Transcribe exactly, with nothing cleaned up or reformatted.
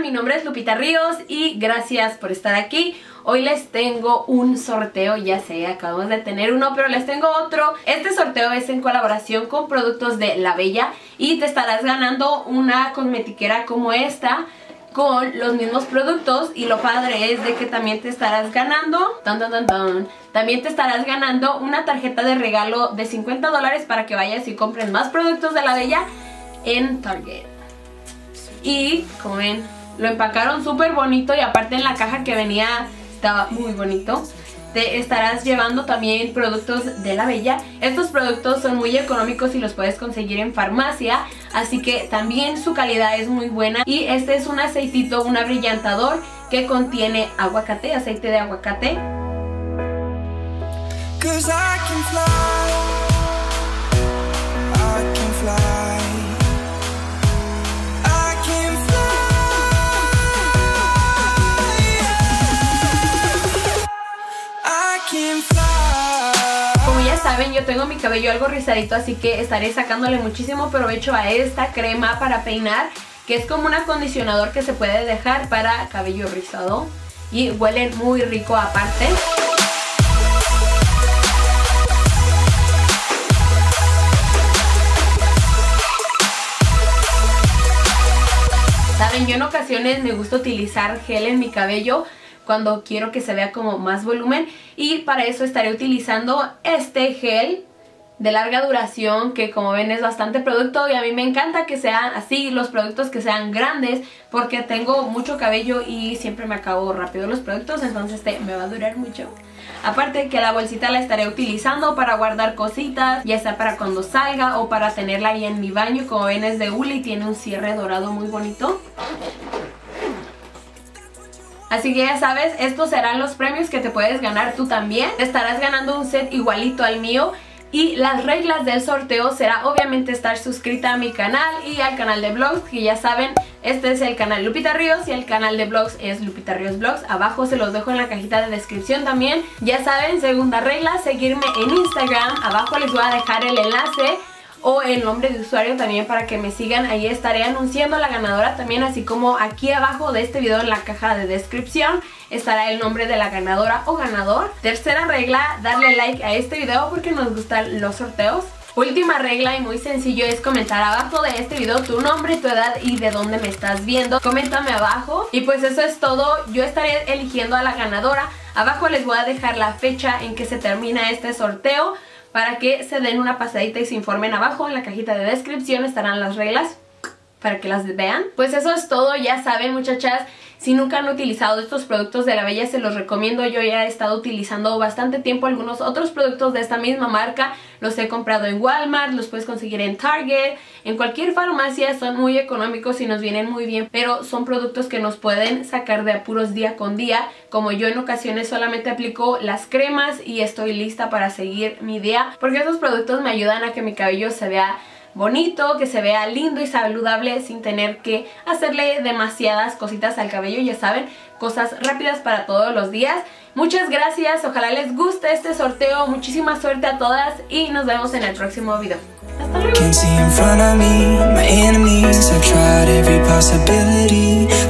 mi nombre es Lupita Ríos y gracias por estar aquí. Hoy les tengo un sorteo, ya sé, acabamos de tener uno, pero les tengo otro. Este sorteo es en colaboración con productos de La Bella y te estarás ganando una cosmetiquera como esta con los mismos productos, y lo padre es de que también te estarás ganando tan, tan, tan, tan, también te estarás ganando una tarjeta de regalo de cincuenta dólares para que vayas y compres más productos de La Bella en Target. Y como ven, lo empacaron súper bonito y aparte en la caja que venía estaba muy bonito. Te estarás llevando también productos de La Bella. Estos productos son muy económicos y los puedes conseguir en farmacia, así que también su calidad es muy buena. Y este es un aceitito, un abrillantador que contiene aguacate, aceite de aguacate. Como ya saben, yo tengo mi cabello algo rizadito, así que estaré sacándole muchísimo provecho a esta crema para peinar, que es como un acondicionador que se puede dejar para cabello rizado y huelen muy rico aparte. Saben, yo en ocasiones me gusta utilizar gel en mi cabello cuando quiero que se vea como más volumen, y para eso estaré utilizando este gel de larga duración que, como ven, es bastante producto, y a mí me encanta que sean así los productos, que sean grandes, porque tengo mucho cabello y siempre me acabo rápido los productos, entonces este me va a durar mucho. Aparte que la bolsita la estaré utilizando para guardar cositas, ya sea para cuando salga o para tenerla ahí en mi baño. Como ven, es de hule y tiene un cierre dorado muy bonito. Así que ya sabes, estos serán los premios que te puedes ganar tú también. Te estarás ganando un set igualito al mío. Y las reglas del sorteo será obviamente estar suscrita a mi canal y al canal de vlogs, que ya saben, este es el canal Lupita Ríos y el canal de vlogs es Lupita Ríos Vlogs. Abajo se los dejo en la cajita de descripción también. Ya saben, segunda regla, seguirme en Instagram. Abajo les voy a dejar el enlace o el nombre de usuario también para que me sigan. Ahí estaré anunciando a la ganadora también, así como aquí abajo de este video en la caja de descripción estará el nombre de la ganadora o ganador. Tercera regla, darle like a este video porque nos gustan los sorteos. Última regla y muy sencillo es comentar abajo de este video tu nombre, tu edad y de dónde me estás viendo. Coméntame abajo. Y pues eso es todo. Yo estaré eligiendo a la ganadora. Abajo les voy a dejar la fecha en que se termina este sorteo para que se den una pasadita y se informen. Abajo en la cajita de descripción estarán las reglas para que las vean. Pues eso es todo, ya saben, muchachas. Si nunca han utilizado estos productos de La Bella, se los recomiendo. Yo ya he estado utilizando bastante tiempo algunos otros productos de esta misma marca. Los he comprado en Walmart, los puedes conseguir en Target, en cualquier farmacia. Son muy económicos y nos vienen muy bien, pero son productos que nos pueden sacar de apuros día con día. Como yo en ocasiones solamente aplico las cremas y estoy lista para seguir mi día, porque esos productos me ayudan a que mi cabello se vea bonito, que se vea lindo y saludable sin tener que hacerle demasiadas cositas al cabello. Ya saben, cosas rápidas para todos los días. Muchas gracias, ojalá les guste este sorteo. Muchísima suerte a todas y nos vemos en el próximo video. Hasta luego.